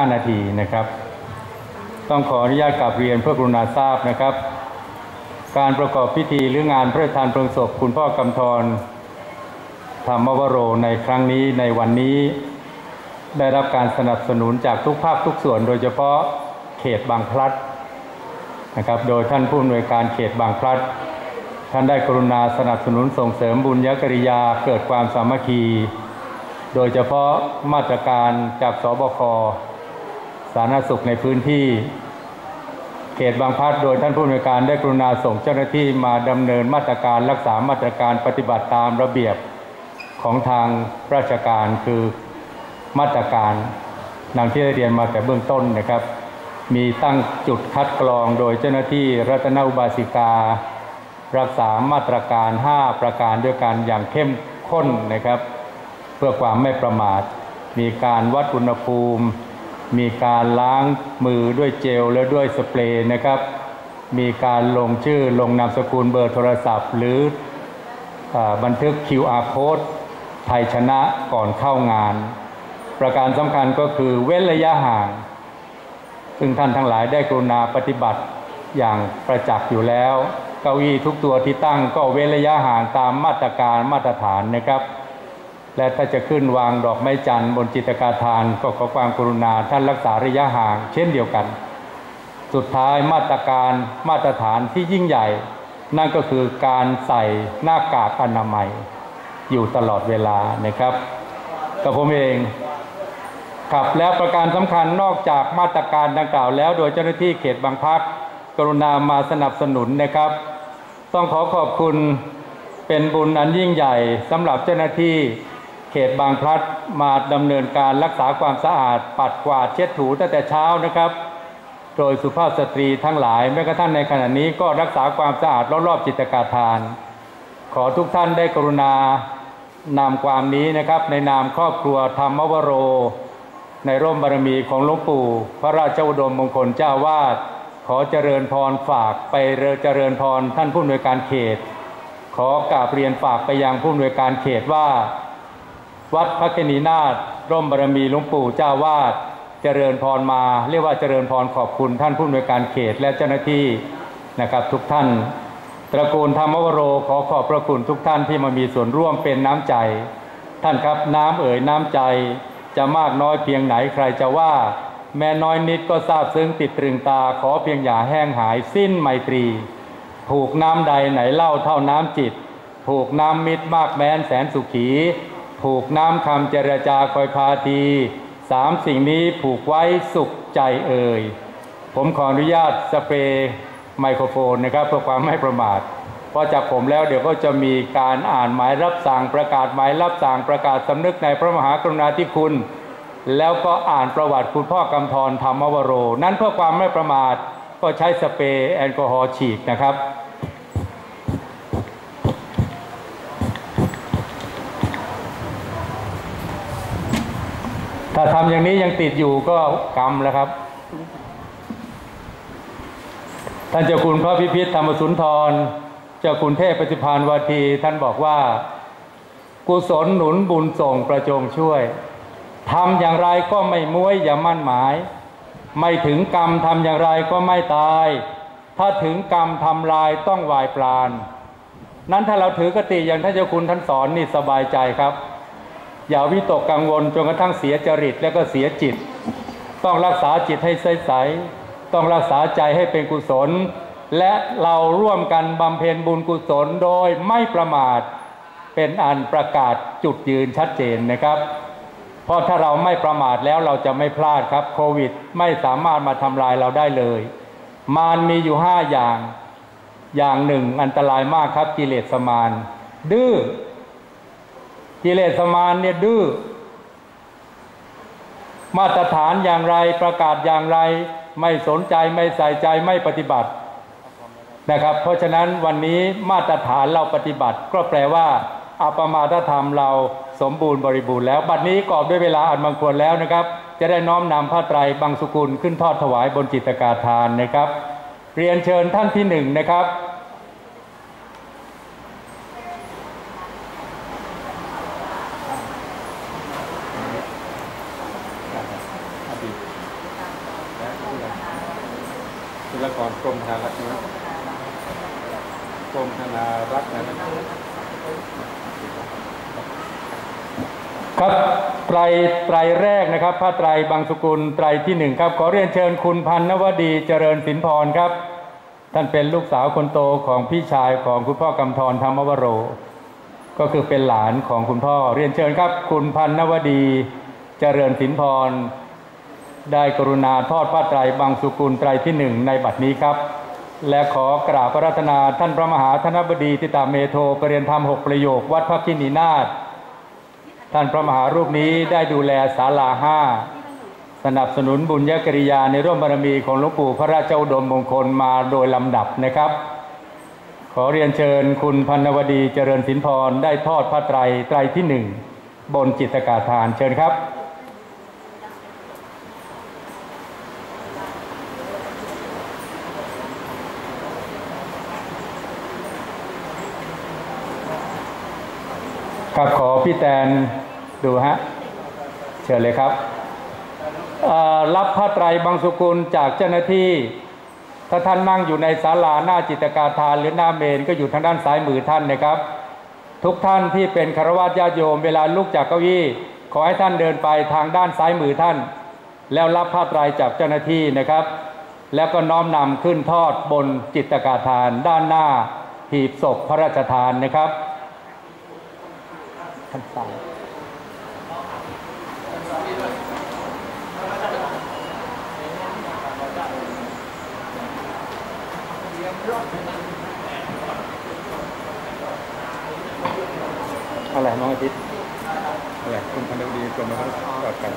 5 นาทีนะครับต้องขออนุญาตกราบเรียนเพื่อกรุณาทราบนะครับการประกอบพิธีหรืองานพระราชทานเพลิงศพคุณพ่อกำธรธรรมวโรในครั้งนี้ในวันนี้ได้รับการสนับสนุนจากทุกภาคทุกส่วนโดยเฉพาะเขตบางพลัดนะครับโดยท่านผู้อำนวยการเขตบางพลัดท่านได้กรุณาสนับสนุนส่งเสริมบุญญกริยาเกิดความสามัคคีโดยเฉพาะมาตรการจากสบคสาธารณสุขในพื้นที่เขตบางพลัดโดยท่านผู้อำนวยการได้กรุณาส่งเจ้าหน้าที่มาดำเนินมาตรการรักษามาตรการปฏิบัติตามระเบียบของทางราชการคือมาตรการดังที่ได้เรียนมาแต่เบื้องต้นนะครับมีตั้งจุดคัดกรองโดยเจ้าหน้าที่รัตนอุบาสิการักษามาตรการ5ประการด้วยกันอย่างเข้มข้นนะครับเพื่อความไม่ประมาทมีการวัดอุณหภูมิมีการล้างมือด้วยเจลและด้วยสเปรย์นะครับมีการลงชื่อลงนามสกุลเบอร์โทรศัพท์หรือบันทึก QR Code ไทยชนะก่อนเข้างานประการสำคัญก็คือเว้นระยะห่างซึ่งท่านทั้งหลายได้กรุณาปฏิบัติอย่างประจักษ์อยู่แล้วเก้าอี้ทุกตัวที่ตั้งก็เว้นระยะห่างตามมาตรการมาตรฐานนะครับและถ้าจะขึ้นวางดอกไม้จันทร์บนจิตรกาธานก็ขอความกรุณาท่านรักษาระยะห่างเช่นเดียวกันสุดท้ายมาตรการมาตรฐานที่ยิ่งใหญ่นั่นก็คือการใส่หน้ากากอนามัยอยู่ตลอดเวลานะครับกับผมเองครับแล้วประการสำคัญนอกจากมาตรการดังกล่าวแล้วโดยเจ้าหน้าที่เขตบางพลัดกรุณามาสนับสนุนนะครับต้องขอขอบคุณเป็นบุญอันยิ่งใหญ่สำหรับเจ้าหน้าที่เขตบางพลัดมาดำเนินการรักษาความสะอาดปัดกวาดเช็ดถูตั้งแต่เช้านะครับโดยสุภาพสตรีทั้งหลายแม้กระทั่งในขณะนี้ก็รักษาความสะอาดรอบๆจิตรกาธานขอทุกท่านได้กรุณานำความนี้นะครับในนามครอบครัวธรรมวโรในร่มบารมีของหลวงปู่พระราชอุดมมงคลเจ้าวาดขอเจริญพรฝากไปเจริญพรท่านผู้อำนวยการเขตขอกราบเรียนฝากไปยังผู้อำนวยการเขตว่าวัดพระกนินาถร่มบารมีหลวงปู่เจ้าวาดเจริญพรมาเรียกว่าเจริญพรขอบคุณท่านผู้อำนวยการเขตและเจ้าหน้าที่นะครับทุกท่านตระกูลธรรมวโรขอขอบพระคุณทุกท่านที่มามีส่วนร่วมเป็นน้ำใจท่านครับน้ำเอ่ยน้ำใจจะมากน้อยเพียงไหนใครจะว่าแม้น้อยนิดก็ซาบซึ้งติดตรึงตาขอเพียงอย่าแห้งหายสิ้นไมตรีผูกน้ำใดไหนเล่าเท่าน้ำจิตผูกน้ำมิตรมากแม้นแสนสุขีผูกน้ำคำเจรจาคอยพาที3 สิ่งนี้ผูกไว้สุขใจเอ่ยผมขออนุญาตสเปรย์ไมโครโฟนนะครับเพื่อความไม่ประมาทเพราะจากผมแล้วเดี๋ยวก็จะมีการอ่านหมายรับสั่งประกาศหมายรับสั่งประกาศสำนึกในพระมหากรุณาธิคุณแล้วก็อ่านประวัติคุณพ่อกำธรธรรมวโรนั้นเพื่อความไม่ประมาทก็ใช้สเปรย์แอลกอฮอล์ฉีดนะครับถ้าทำอย่างนี้ยังติดอยู่ก็กรรมแล้วครับท่านเจ้าคุณพระพิพิธธรรมสุนทรเจ้าคุณเทพปฏิภาณวาทีท่านบอกว่ากุศลหนุนบุญส่งประจงช่วยทำอย่างไรก็ไม่ม้วยอย่ามั่นหมายไม่ถึงกรรมทำอย่างไรก็ไม่ตายถ้าถึงกรรมทำลายต้องวายปราณนั้นถ้าเราถือกติอย่างท่านเจ้าคุณท่านสอนนี่สบายใจครับอย่าวิตกกังวลจนกระทั่งเสียจริตและก็เสียจิตต้องรักษาจิตให้ใสๆต้องรักษาใจให้เป็นกุศลและเราร่วมกันบำเพ็ญบุญกุศลโดยไม่ประมาทเป็นอันประกาศจุดยืนชัดเจนนะครับเพราะถ้าเราไม่ประมาทแล้วเราจะไม่พลาดครับโควิดไม่สามารถมาทำลายเราได้เลยมารมีอยู่5อย่างหนึ่งอันตรายมากครับกิเลสมารดื้อกิเลสมารเนี่ยดื้อมาตรฐานอย่างไรประกาศอย่างไรไม่สนใจไม่ใส่ใจไม่ปฏิบัตินะครับเพราะฉะนั้นวันนี้มาตรฐานเราปฏิบัติก็แปลว่าอัปมาทธรรมเราสมบูรณ์บริบูรณ์แล้วบัดนี้กอบด้วยเวลาอันบังควรแล้วนะครับจะได้น้อมนำผ้าไตรบังสุกุลขึ้นทอดถวายบนจิตรกาธานนะครับเรียนเชิญท่านที่1นะครับจุลกรกรมธนารักษ์นะกรมธนารักษ์นะครับไตรแรกนะครับพระไตรบางสกุลไตรที่1ครับขอเรียนเชิญคุณพันนวดีเจริญสินพรครับท่านเป็นลูกสาวคนโตของพี่ชายของคุณพ่อกำธรธรรมวโรก็คือเป็นหลานของคุณพ่อเรียนเชิญครับคุณพันนวดีเจริญสินพรได้กรุณาทอดผ้าไตรบางสกุลไตรที่1ในบัดนี้ครับและขอกราบพระรัตนาท่านพระมหาธนบดีทิตาเมโทประเรียนธรรม6ประโยควัดพระคินีนาถท่านพระมหารูปนี้ได้ดูแลศาลา5สนับสนุนบุญญกริยาในร่วมบารมีของหลวงปู่พระราชอุดมมงคลมาโดยลำดับนะครับขอเรียนเชิญคุณพันนวดีเจริญสินพรได้ทอดผ้าไตรที่1บนจิตกาฐานเชิญครับครับขอพี่แตนดูฮะเชิญเลยครับรับผ้าไตรบางสกุลจากเจ้าหน้าที่ถ้าท่านนั่งอยู่ในศาลาหน้าจิตกาฐานหรือหน้าเมนก็อยู่ทางด้านซ้ายมือท่านนะครับทุกท่านที่เป็นฆราวาสญาติโยมเวลาลุกจากเก้าอี้ขอให้ท่านเดินไปทางด้านซ้ายมือท่านแล้วรับผ้าไตรจากเจ้าหน้าที่นะครับแล้วก็น้อมนำขึ้นทอดบนจิตกาฐานด้านหน้าหีบศพพระราชทานนะครับท่านฟังอะไรน้องอาทิตย์อะไรคุณพันธุ์ดีกรมธนารักษ์กัน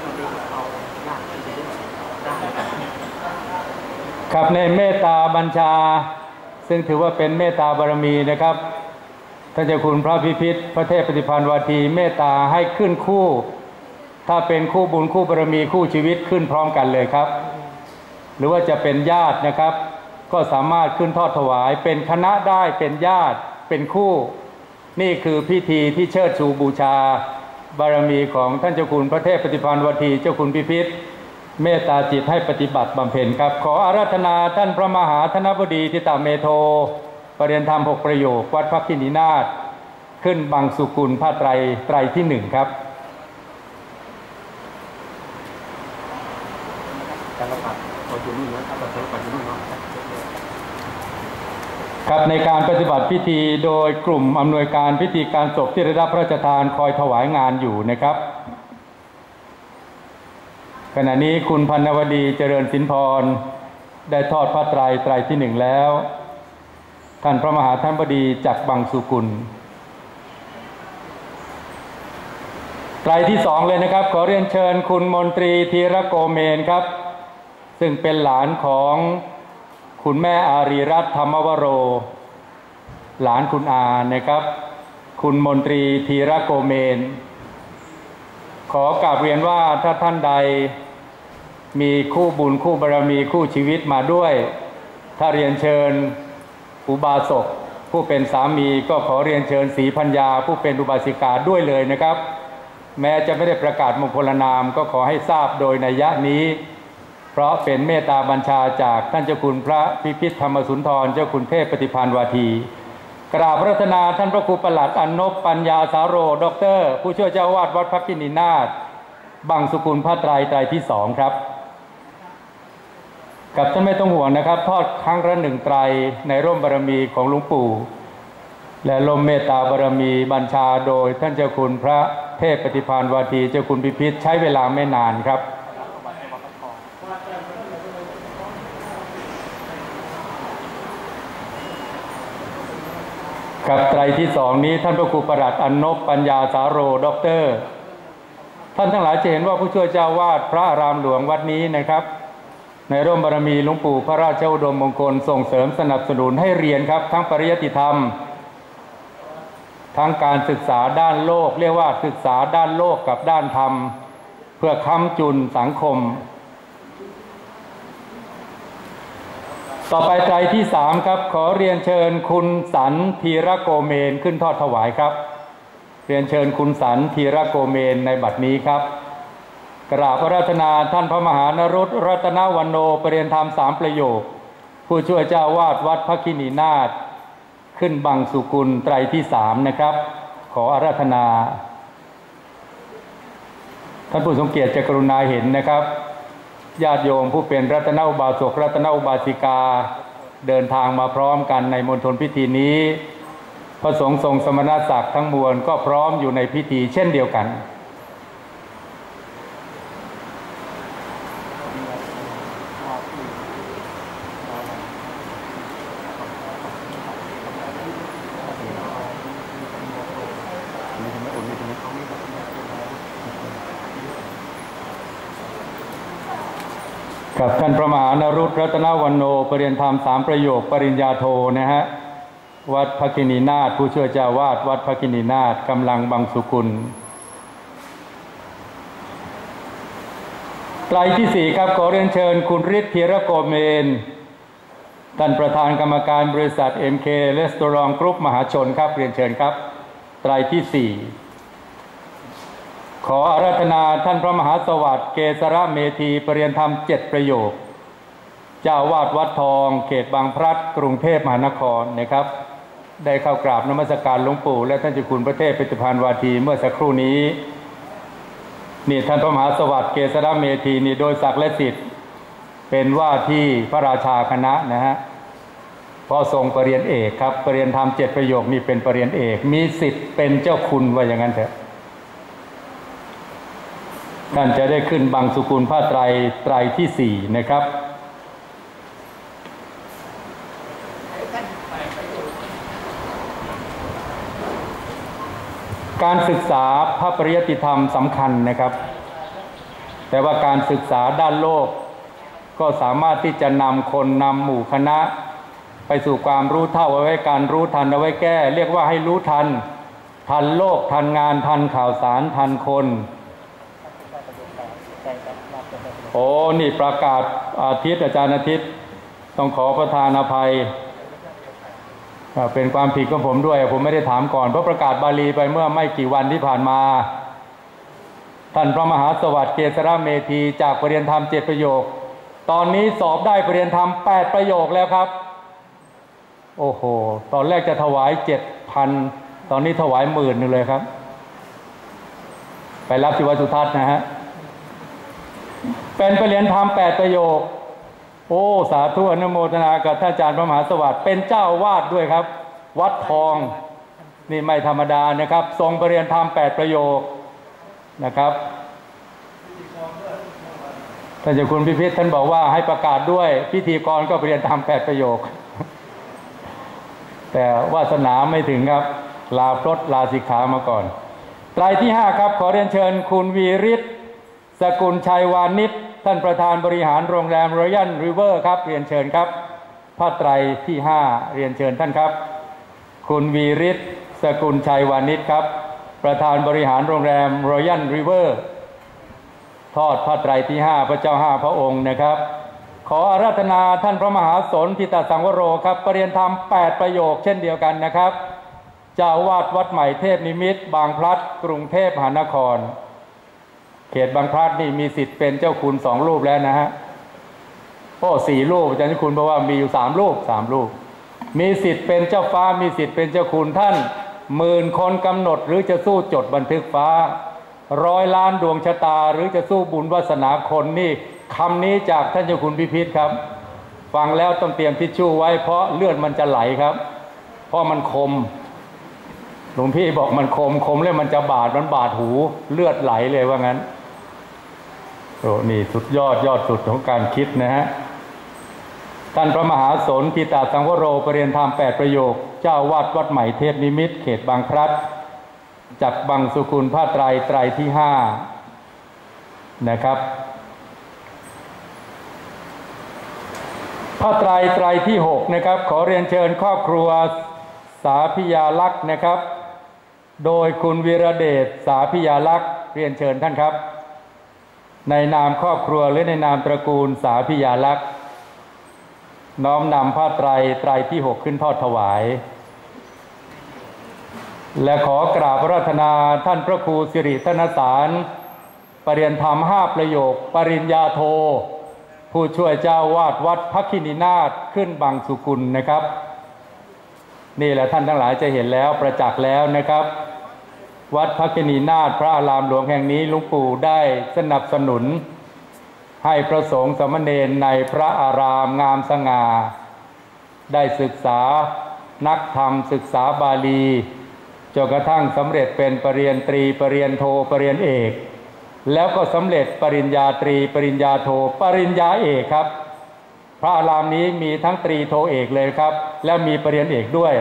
ครับในเมตตาบัญชาซึ่งถือว่าเป็นเมตตาบารมีนะครับท่านเจ้าคุณพระพิพิธพระเทพปฏิภาณวาทีเมตตาให้ขึ้นคู่ถ้าเป็นคู่บุญคู่บารมีคู่ชีวิตขึ้นพร้อมกันเลยครับหรือว่าจะเป็นญาตินะครับก็สามารถขึ้นทอดถวายเป็นคณะได้เป็นญาติเป็นคู่นี่คือพิธีที่เชิดชูบูชาบารมีของท่านเจ้าคุณพระเทพปฏิภาณวทีเจ้าคุณพิพิธเมตตาจิตให้ปฏิบัติบำเพ็ญครับขออาราธนาท่านพระมหาธนบดีทิตาเมโทประเรียนธรรม6ประโยควัดพระคินีนาถขึ้นบางสุกุลผ้าไตรที่1ครับครับในการปฏิบัติพิธีโดยกลุ่มอำนวยการพิธีการศพที่ได้รับพระราชทานคอยถวายงานอยู่นะครับขณะนี้คุณพันนวดีเจริญสินพรได้ทอดผ้าไตรที่1แล้วท่านพระมหาธนบดีจากบางสุกุลไตรที่2เลยนะครับขอเรียนเชิญคุณมนตรีธีรโกเมนครับซึ่งเป็นหลานของคุณแม่อารีรัตน์ธรรมวโรหลานคุณอานะครับคุณมนตรีธีรโกเมนขอกราบเรียนว่าถ้าท่านใดมีคู่บุญคู่บารมีคู่ชีวิตมาด้วยถ้าเรียนเชิญอุบาสกผู้เป็นสามีก็ขอเรียนเชิญศรีพัญญาผู้เป็นอุบาสิกาด้วยเลยนะครับแม้จะไม่ได้ประกาศมงคลนามก็ขอให้ทราบโดยนัยยะนี้เพราะเป็นเมตตาบัญชาจากท่านเจ้าคุณพระพิพิธธรรมสุนทรเจ้าคุณเทพปฏิภาณวาทีกราบพระรัตนาท่านพระครูประหลัดอนบปัญญาสาโรด็อกเตอร์ผู้ช่วยเจ้าวาดวัดพระคินีนาถบางสุกุลผ้าไตรที่2ครับกับท่านไม่ต้องห่วงนะครับทอดครั้งละ1ไตรในร่มบารมีของหลวงปู่และร่มเมตตาบารมีบัญชาโดยท่านเจ้าคุณพระเทพปฏิภาณวาทีเจ้าคุณพิพิธใช้เวลาไม่นานครับกับไตรที่2นี้ท่านพระครูประหลัดอนบปัญญาสาโรด็อกเตอร์ท่านทั้งหลายจะเห็นว่าผู้ช่วยเจ้าวาดพระอารามหลวงวัดนี้นะครับในร่มบารมีหลวงปู่พระราชอุดมมงคลส่งเสริมสนับสนุนให้เรียนครับทั้งปริยัติธรรมทั้งการศึกษาด้านโลกเรียกว่าศึกษาด้านโลกกับด้านธรรมเพื่อค้ำจุนสังคมต่อไปไตรที่3ครับขอเรียนเชิญคุณสันธีรโกเมนขึ้นทอดถวายครับเรียนเชิญคุณสันธีรโกเมนในบัดนี้ครับกราบพระราตนาท่านพระมหานรุตรัตนวโนประเรียนธรรม3ประโยคผู้ช่วยเจ้าวาดวัดพระคินีนาถขึ้นบังสุกุลไตรที่3นะครับขออาราธนาท่านผู้ทรงเกียรติจะกรุณาเห็นนะครับญาติโยมผู้เป็นรัตนอุบาสกรัตนอุบาสิกาเดินทางมาพร้อมกันในมณฑลพิธีนี้พระสงฆ์ทรงสมณศักดิ์ทั้งมวลก็พร้อมอยู่ในพิธีเช่นเดียวกันกับท่านพระมหานรุตรัตนวันโนปริญญาธรรม3ประโยคปริญญาโทนะฮะวัดพระคินีนาถผู้ช่วยเจ้าวาดวัดพระคินีนาถกำลังบังสุกุลไตรที่4ครับขอเรียนเชิญคุณฤทธิ์ธีรโกเมนท่านประธานกรรมการบริษัท MK Restaurant Group มหาชนครับเรียนเชิญครับไตรที่4ขออาราธนาท่านพระมหาสวัสดิ์เกษรเมธีปริยธรรม7ประโยคเจ้าวาดวัดทองเขตบางพลัดกรุงเทพมหานครนะครับได้เข้ากราบนมัสการหลวงปู่และท่านเจ้าคุณพระเทพปิตุพานวาทีเมื่อสักครู่นี้นี่ท่านพระมหาสวัสดิ์เกษรเมธีนี่โดยศักดิ์และสิทธิ์เป็นว่าที่พระราชาคณะนะฮะพอทรงปริญญาเอกครับปริยธรรม7ประโยคนี่เป็นปริญญาเอกมีสิทธิ์เป็นเจ้าคุณว่าอย่างนั้นเถอะท่านจะได้ขึ้นบังสุกุลผ้าไตรที่4นะครับการศึกษาพระปริยัติธรรมสำคัญนะครับแต่ว่าการศึกษาด้านโลกก็สามารถที่จะนำคนนำหมู่คณะไปสู่ความรู้เท่าเอาไว้การรู้ทันเอาไว้แก้เรียกว่าให้รู้ทันโลกทันงานทันข่าวสารทันคนโอ้นี่ประกาศอาทิตย์อาจารย์อาทิตย์ต้องขอประทานอภัยเป็นความผิดของผมด้วยผมไม่ได้ถามก่อนเพราะประกาศบาลีไปเมื่อไม่กี่วันที่ผ่านมาท่านพระมหาสวัสดิ์เกษรเมธีจากปริญญาธรรม7ประโยคตอนนี้สอบได้ปริญญาธรรม8ประโยคแล้วครับโอ้โหตอนแรกจะถวาย 7,000 ตอนนี้ถวาย10,000นึงเลยครับไปรับที่วัดสุทัศน์นะฮะเป็นปริญญาธรรม8ประโยคโอ้สาธุอนุโมทนากับท่านอาจารย์พระมหาสวัสดิ์เป็นเจ้าวาดด้วยครับวัดทองนี่ไม่ธรรมดานะครับทรงปริญญาธรรม8ประโยคนะครับท่านเจ้าคุณพิพิธท่านบอกว่าให้ประกาศด้วยพิธีกรก็ปริญญาธรรม8ประโยคแต่วาสนาไม่ถึงครับลาพลดลาสิกขามาก่อนไตรที่5ครับขอเรียนเชิญคุณวีริศสกุลชัยวานิชท่านประธานบริหารโรงแรมรอยัลริเวอร์ครับเรียนเชิญครับผ้าไตรที่5เรียนเชิญท่านครับคุณวีริศสกุลชัยวานิชครับประธานบริหารโรงแรมรอยัลริเวอร์ทอดผ้าไตรที่5พระเจ้า5พระองค์นะครับขออาราธนาท่านพระมหาสนธิตสังวโรครับปริญญาธรรม8ประโยคเช่นเดียวกันนะครับเจ้าวาดวัดใหม่เทพนิมิตรบางพลัดกรุงเทพมหานครเขตบางพลัดนี่มีสิทธิ์เป็นเจ้าคุณ2รูปแล้วนะฮะโอ้4รูปอาจารย์คุณบอกว่ามีอยู่3รูปมีสิทธิ์เป็นเจ้าฟ้ามีสิทธิ์เป็นเจ้าคุณท่าน10,000 คนกำหนดหรือจะสู้จดบันทึกฟ้า100 ล้านดวงชะตาหรือจะสู้บุญวาสนาคนนี่คำนี้จากท่านเจ้าคุณพิพิธครับฟังแล้วต้องเตรียมทิชชู่ไว้เพราะเลือดมันจะไหลครับเพราะมันคมหลวงพี่บอกมันคมแล้วมันจะบาดมันบาดหูเลือดไหลเลยว่างั้นโอ้นี่สุดยอดสุดของการคิดนะฮะท่านพระมหาสนธิตสังวโรปริญญาธรรม8ประโยคเจ้าวาดวัดใหม่เทพนิมิตรเขตบางพลัดจากบังสุกุลผ้าไตรที่5นะครับผ้าไตรที่6นะครับขอเรียนเชิญครอบครัวสาพิยาลักษณ์นะครับโดยคุณวีระเดชสาพิยาลักษณ์เรียนเชิญท่านครับในนามครอบครัวหรือในนามตระกูลสาพิยาลักษณ์น้อมนำผ้าไตรที่6ขึ้นทอดถวายและขอกราบอาราธนาท่านพระครูสิริธนสารปริญญาธรรม5ประโยคปริญญาโทผู้ช่วยเจ้าวาดวัดพระคินีนาถขึ้นบางสุกุลนะครับนี่แหละท่านทั้งหลายจะเห็นแล้วประจักษ์แล้วนะครับวัดพระคินีนาถพระอารามหลวงแห่งนี้หลวงปู่ได้สนับสนุนให้พระสงฆ์สามเณรในพระอารามงามสง่าได้ศึกษานักธรรมศึกษาบาลีจนกระทั่งสำเร็จเป็นปริญญาตรีปริญญาโทปริญญาเอกแล้วก็สำเร็จปริญญาตรีปริญญาโทปริญญาเอกครับพระอารามนี้มีทั้งตรีโทเอกเลยครับและมีปริญญาเอกด้วย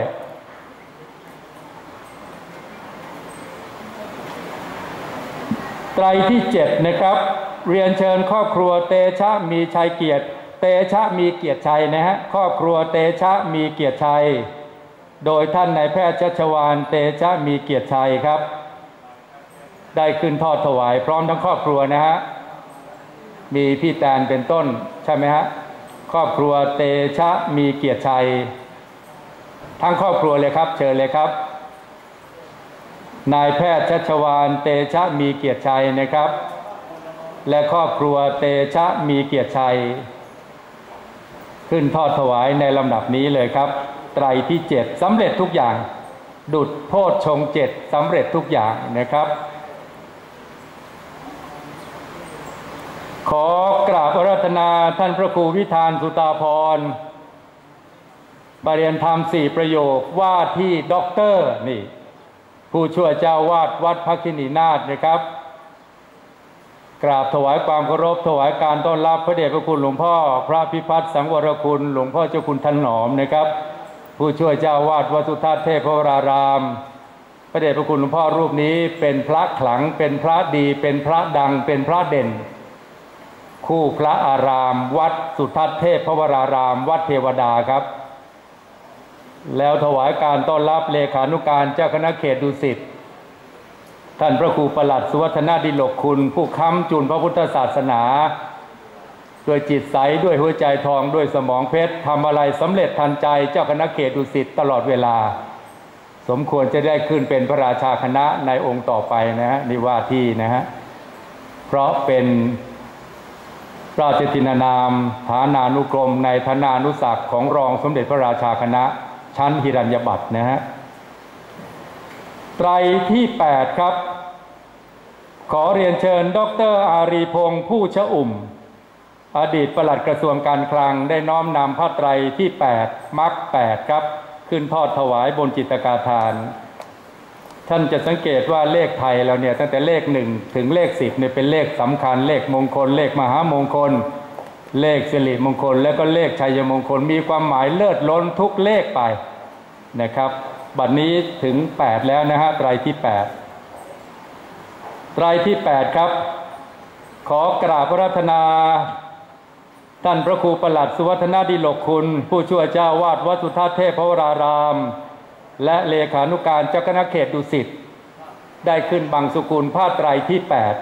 ไตรที่7นะครับเรียนเชิญครอบครัวเตชะมีชัยเกียรติเตชะมีเกียรติชัยนะฮะครอบครัวเตชะมีเกียรติชัยโดยท่านนายแพทย์ชัชวาลเตชะมีเกียรติชัยครับได้ขึ้นทอดถวายพร้อมทั้งครอบครัวนะฮะมีพี่แตนเป็นต้นใช่ไหมฮะครอบครัวเตชะมีเกียรติชัยทั้งครอบครัวเลยครับเชิญเลยครับนายแพทย์ชัชวาลเตชะมีเกียรติชัยนะครับและครอบครัวเตชะมีเกียรติชัยขึ้นทอดถวายในลำดับนี้เลยครับไตรที่7สำเร็จทุกอย่างดุจโพชฌงค์7สำเร็จทุกอย่างนะครับขอกราบอาราธนาท่านพระครูวิธานสุตาภรณ์ปริญญาธรรม4ประโยคว่าที่ด็อกเตอร์นี่ผู้ช่วยเจ้าวาดวัดพระคินีนาถนะครับกราบถวายความเคารพถวายการต้อนรับพระเดชพระคุณหลวงพ่อพระพิพัฒน์สังวรคุณหลวงพ่อเจ้าคุณถนอมนะครับผู้ช่วยเจ้าวาดวัดสุทัศน์เทพวรารามพระเดชพระคุณหลวงพ่อรูปนี้เป็นพระขลังเป็นพระดีเป็นพระดังเป็นพระเด่นคู่พระอารามวัดสุทัศน์เทพวรารามวัดเทวดาครับแล้วถวายการต้อนรับเลขานุการเจ้าคณะเขตดุสิตท่านพระครูประหลัดสุวัฒนาดิลกคุณผู้ค้ำจุนพระพุทธศาสนาด้วยจิตใสด้วยหัวใจทองด้วยสมองเพชรทำอะไรสำเร็จทันใจเจ้าคณะเขตดุสิตตลอดเวลาสมควรจะได้ขึ้นเป็นพระราชาคณะในองค์ต่อไปนะฮะนิว่าที่นะฮะเพราะเป็นราชทินานามฐานานุกรมในฐานานุศักดิ์ของรองสมเด็จพระราชาคณะชั้นหิรัญญบัตรนะฮะไตรที่8ครับขอเรียนเชิญดร.อารีพงษ์ผู้ชอุ่มอดีตปลัดกระทรวงการคลังได้น้อมนำผ้าไตรที่8มรรค8ครับขึ้นทอดถวายบนจิตกาธานท่านจะสังเกตว่าเลขไทยเราเนี่ยตั้งแต่เลข1ถึงเลข10เนี่ยเป็นเลขสำคัญเลขมงคลเลขมหามงคลเลขสิริมงคลและก็เลขชัยมงคลมีความหมายเลิศล้นทุกเลขไปนะครับบัดนี้ถึง8แล้วนะฮะไตรที่8ไตรที่8ครับขอกราบอาราธนาท่านพระครูประหลัดสุวัฒนาดิลกคุณผู้ช่วยเจ้าวาดวัดสุทัศน์เทพวรารามและเลขานุการเจ้าคณะเขตดุสิตได้ขึ้นบังสุกุลผ้าไตรที่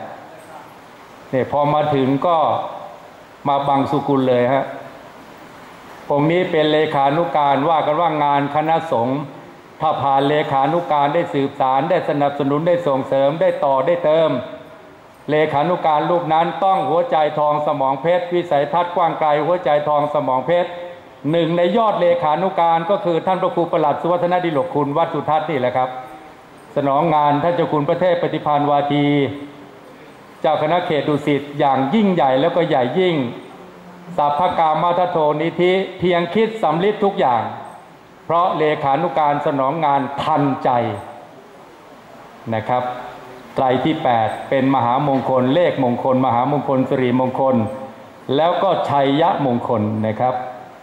8เนี่ยพอมาถึงก็มาบังสุกุลเลยฮะองค์นี้เป็นเลขานุการว่ากันว่างานคณะสงฆ์ถ้าผ่านเลขานุการได้สืบสารได้สนับสนุนได้ส่งเสริมได้ต่อได้เติมเลขานุการรูปนั้นต้องหัวใจทองสมองเพชรวิสัยทัศน์กว้างไกลหัวใจทองสมองเพชรหนึ่งในยอดเลขานุการก็คือท่านพระครูประหลัดสุวัฒนาดิลกคุณวัดสุทัศน์นี่แหละครับสนองงานท่านเจ้าคุณพระเทพปฏิภาณวาทีเจ้าคณะเขตดุสิตอย่างยิ่งใหญ่แล้วก็ใหญ่ยิ่งสัพพกามาทโทนิธิเพียงคิดสำลิดทุกอย่างเพราะเลขานุการสนองงานทันใจนะครับไตรที่8เป็นมหามงคลเลขมงคลมหามงคลสิริมงคลแล้วก็ชัยยะมงคลนะครับ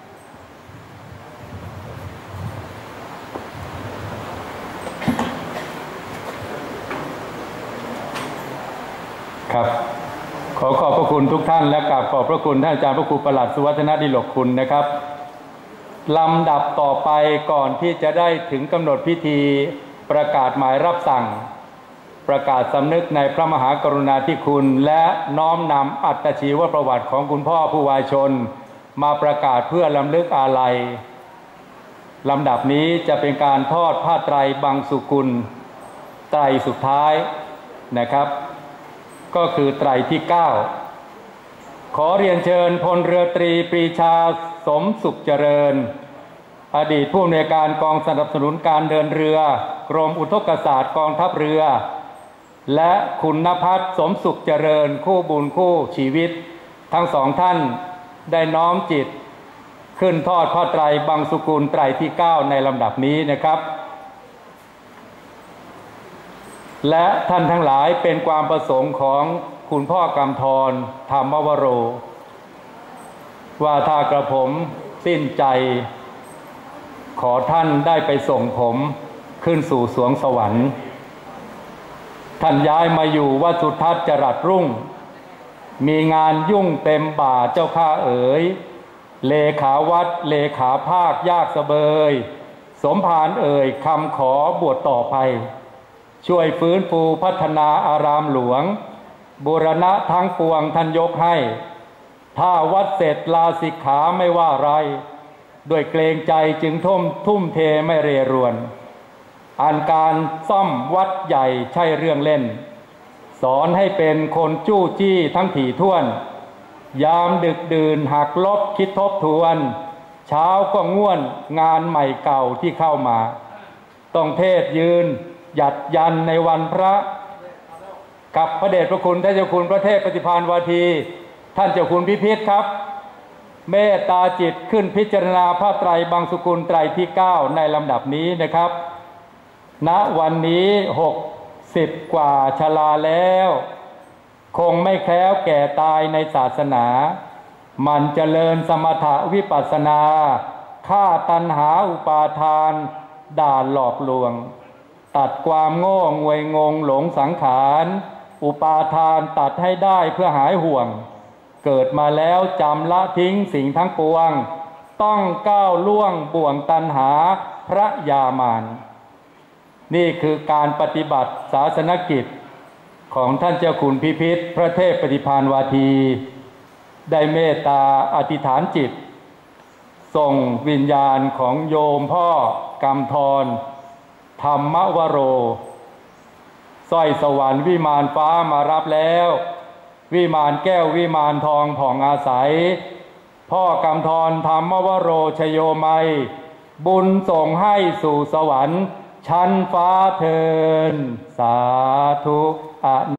ครับขอขอบพระคุณทุกท่านและกราบขอบพระคุณท่านอาจารย์พระครูประหลัดสุวัฒนาดิลกคุณนะครับลำดับต่อไปก่อนที่จะได้ถึงกำหนดพิธีประกาศหมายรับสั่งประกาศสำนึกในพระมหากรุณาธิคุณและน้อมนำอัตชีวประวัติของคุณพ่อผู้วายชนมาประกาศเพื่อรำลึกอาลัยลำดับนี้จะเป็นการทอดผ้าไตรบังสุกุลไตรสุดท้ายนะครับก็คือไตรที่9 ขอเรียนเชิญพลเรือตรีปรีชาสมสุขเจริญอดีตผู้อำนวยการกองสนับสนุนการเดินเรือกรมอุทกศาสตร์กองทัพเรือและคุณณภัทรสมสุขเจริญคู่บุญคู่ชีวิตทั้งสองท่านได้น้อมจิตขึ้นทอดผ้าไตรบังสุกุลไตรที่ 9ในลำดับนี้นะครับและท่านทั้งหลายเป็นความประสงค์ของคุณพ่อกำธรธรรมวโรว่าถ้ากระผมสิ้นใจขอท่านได้ไปส่งผมขึ้นสู่สวงสวรรค์ท่านย้ายมาอยู่วัดสุทัศน์จรัสรุ่งมีงานยุ่งเต็มบ่าเจ้าข้าเอ๋ยเลขาวัดเลขาภาคยากสะเบยสมภารเอ่ยคำขอบวชต่อไปช่วยฟื้นฟูพัฒนาอารามหลวงบูรณะทั้งปวงท่านยกให้ถ้าวัดเสร็จลาสิกขาไม่ว่าไรด้วยเกรงใจจึงทุ่มเทไม่เรรวนอันการซ่อมวัดใหญ่ใช่เรื่องเล่นสอนให้เป็นคนจู้จี้ทั้งถี่ถ้วนยามดึกดื่นหักลบคิดทบทวนเช้าก็ง่วนงานใหม่เก่าที่เข้ามาต้องเทศยืนหยัดยันในวันพระกับพระเดชพระคุณท่านเจ้าคุณพระเทพปฏิภาณวาทีท่านเจ้าคุณพิพิธครับเมตตาจิตขึ้นพิจารณาพระไตรบังสุกุลไตรที่ 9ในลำดับนี้นะครับณวันนี้60กว่าชราแล้วคงไม่แคล้วแก่ตายในศาสนามันเจริญสมถะวิปัสสนาฆ่าตัณหาอุปาทานด่าหลอกลวงตัดความโง่งวยงงหลงสังขารอุปาทานตัดให้ได้เพื่อหายห่วงเกิดมาแล้วจำละทิ้งสิ่งทั้งปวงต้องก้าวล่วงบ่วงตัณหาพระยามารนี่คือการปฏิบัติศาสนกิจของท่านเจ้าคุณพิพิธพระเทพปฏิภาณวาทีได้เมตตาอธิษฐานจิตส่งวิญญาณของโยมพ่อกำธรธรรมวโรสร้อยสวรรค์วิมานฟ้ามารับแล้ววิมานแก้ววิมานทองผ่องอาศัยพ่อกำธรธรรมวโรชโยมัยบุญส่งให้สู่สวรรค์ชั้นฟ้าเทินสาธุ